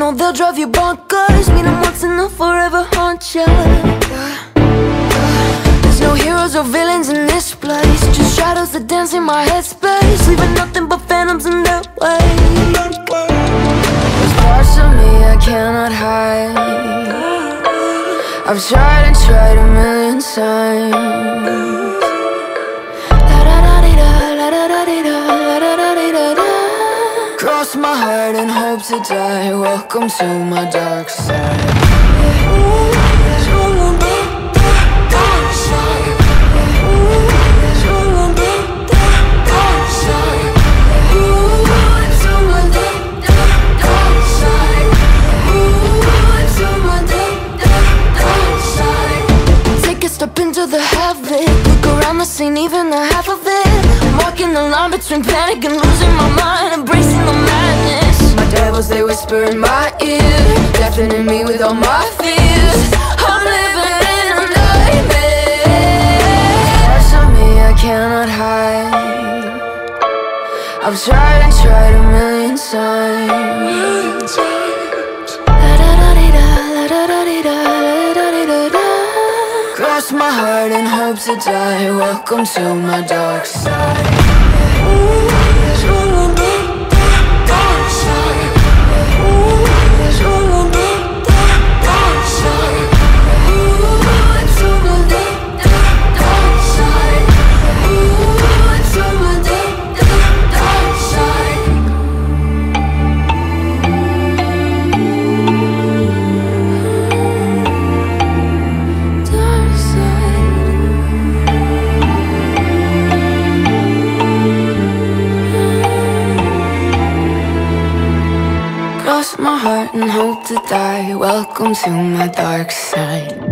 know they'll drive you bonkers. Meet them once and they'll forever haunt you. There's no heroes or villains in this place, just shadows that dance in my headspace, leaving nothing but phantoms in their way. There's parts of me I cannot hide. I've tried and tried a million times. Cross my heart and hope to die. Welcome to my dark side. Take a step into the havoc, look around the scene, even the half of it. I'm walking the line between panic and losing my mind, embracing the madness. My devils, they whisper in my ear, deafening me with all my fears. I'm living in a nightmare. Parts of me I cannot hide. I've tried and tried a million times. Cross my heart and hope to die. Welcome to my dark side. Cross my heart and hope to die. Welcome to my dark side.